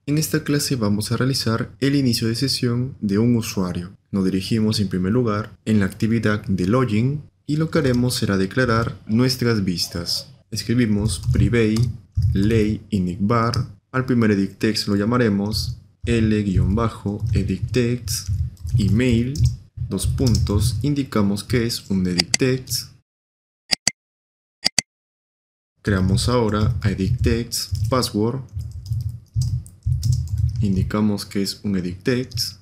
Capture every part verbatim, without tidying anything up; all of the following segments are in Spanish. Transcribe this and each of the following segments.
En esta clase vamos a realizar el inicio de sesión de un usuario. Nos dirigimos en primer lugar en la actividad de login y lo que haremos será declarar nuestras vistas. Escribimos private lay initbar. Al primer edit text lo llamaremos l-edit text email. Dos puntos, indicamos que es un edit text. Creamos ahora a edit text password. Indicamos que es un edit text.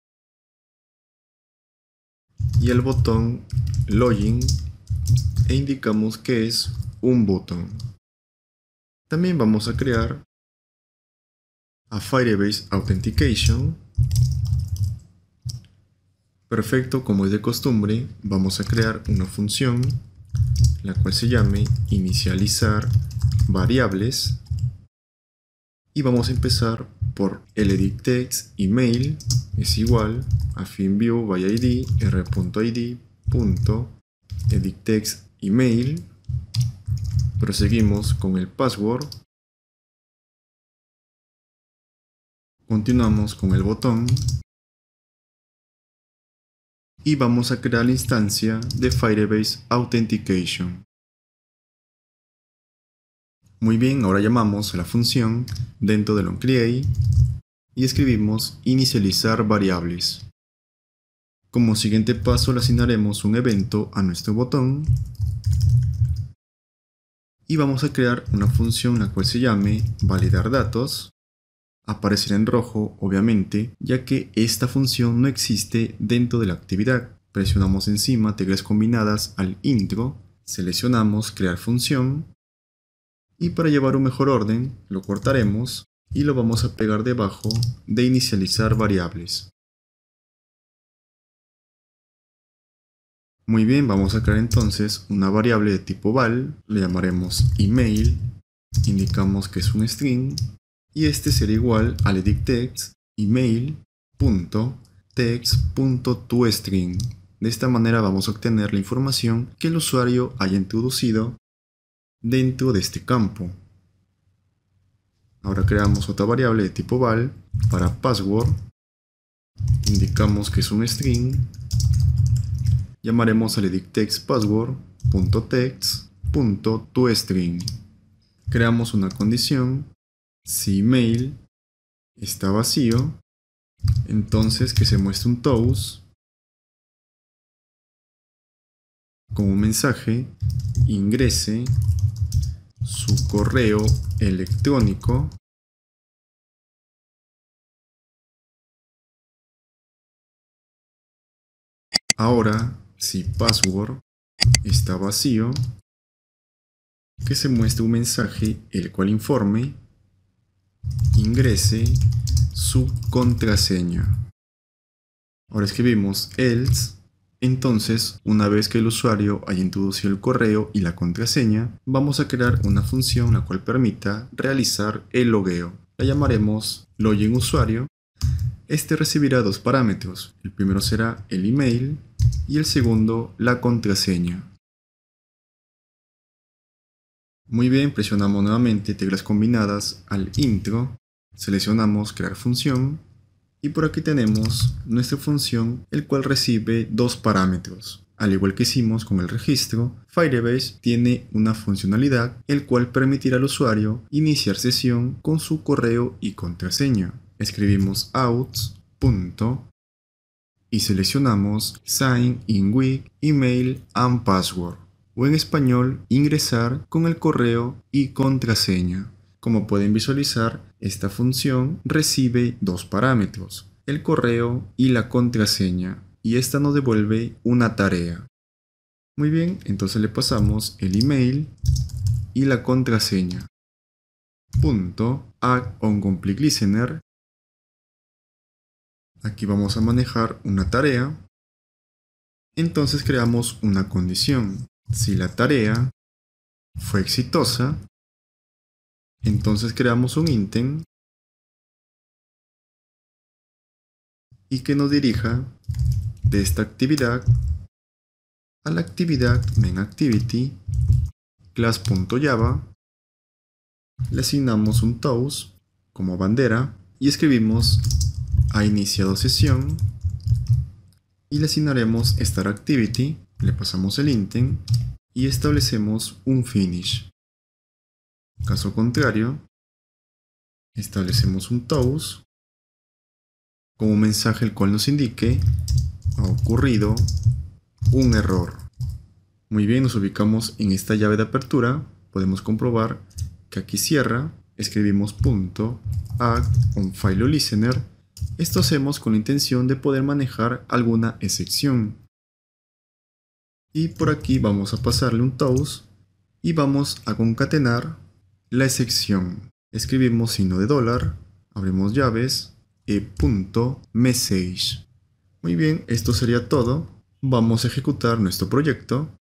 Y el botón login e indicamos que es un botón. También vamos a crear a Firebase Authentication. Perfecto, como es de costumbre, vamos a crear una función la cual se llame inicializar variables y vamos a empezar por el edit text email es igual a finview by id r.id punto edit text email. Proseguimos con el password. Continuamos con el botón y vamos a crear la instancia de Firebase Authentication. Muy bien, ahora llamamos a la función dentro del onCreate y escribimos inicializar variables. Como siguiente paso le asignaremos un evento a nuestro botón y vamos a crear una función la cual se llame validar datos. Aparecerá en rojo, obviamente, ya que esta función no existe dentro de la actividad. Presionamos encima teclas combinadas al intro, seleccionamos crear función y para llevar un mejor orden lo cortaremos y lo vamos a pegar debajo de inicializar variables. Muy bien, vamos a crear entonces una variable de tipo val, le llamaremos email, indicamos que es un string y este será igual al edit text email.text.toString. De esta manera vamos a obtener la información que el usuario haya introducido dentro de este campo. Ahora creamos otra variable de tipo val para password, indicamos que es un string, llamaremos al edit text password.text.toString. Creamos una condición. Si email está vacío, entonces que se muestre un toast con un mensaje, ingrese su correo electrónico ahora. Si password está vacío, que se muestre un mensaje el cual informe ingrese su contraseña. Ahora escribimos else. Entonces, una vez que el usuario haya introducido el correo y la contraseña, vamos a crear una función la cual permita realizar el logueo. La llamaremos login usuario. Este recibirá dos parámetros. El primero será el email y el segundo la contraseña. Muy bien, presionamos nuevamente teclas combinadas al intro, seleccionamos crear función y por aquí tenemos nuestra función el cual recibe dos parámetros. Al igual que hicimos con el registro, Firebase tiene una funcionalidad el cual permitirá al usuario iniciar sesión con su correo y contraseña. Escribimos out. Y seleccionamos sign in with email and password. O en español, ingresar con el correo y contraseña. Como pueden visualizar, esta función recibe dos parámetros, el correo y la contraseña, y esta nos devuelve una tarea. Muy bien, entonces le pasamos el email y la contraseña. Punto add onComplete listener. Aquí vamos a manejar una tarea. Entonces creamos una condición. Si la tarea fue exitosa, entonces creamos un intent y que nos dirija de esta actividad a la actividad mainActivity class.java. Le asignamos un toast como bandera y escribimos ha iniciado sesión y le asignaremos Start Activity, le pasamos el intent y establecemos un finish. Caso contrario, establecemos un toast con un mensaje el cual nos indique ha ocurrido un error. Muy bien, nos ubicamos en esta llave de apertura, podemos comprobar que aquí cierra, escribimos punto add on file listener. Esto hacemos con la intención de poder manejar alguna excepción. Y por aquí vamos a pasarle un toast y vamos a concatenar la excepción. Escribimos signo de dólar, abrimos llaves, e punto message. Muy bien, esto sería todo. Vamos a ejecutar nuestro proyecto.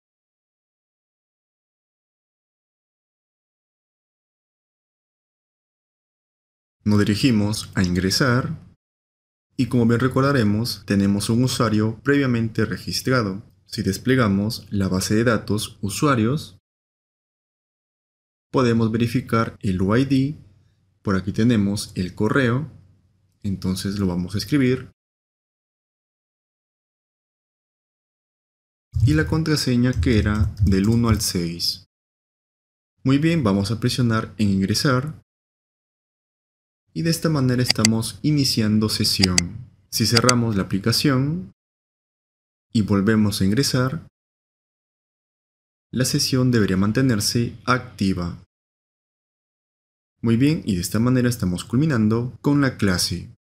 Nos dirigimos a ingresar y como bien recordaremos, tenemos un usuario previamente registrado. Si desplegamos la base de datos usuarios, podemos verificar el U I D. Por aquí tenemos el correo, entonces lo vamos a escribir. Y la contraseña que era del uno al seis. Muy bien, vamos a presionar en ingresar. Y de esta manera estamos iniciando sesión. Si cerramos la aplicación y volvemos a ingresar, la sesión debería mantenerse activa. Muy bien, y de esta manera estamos culminando con la clase.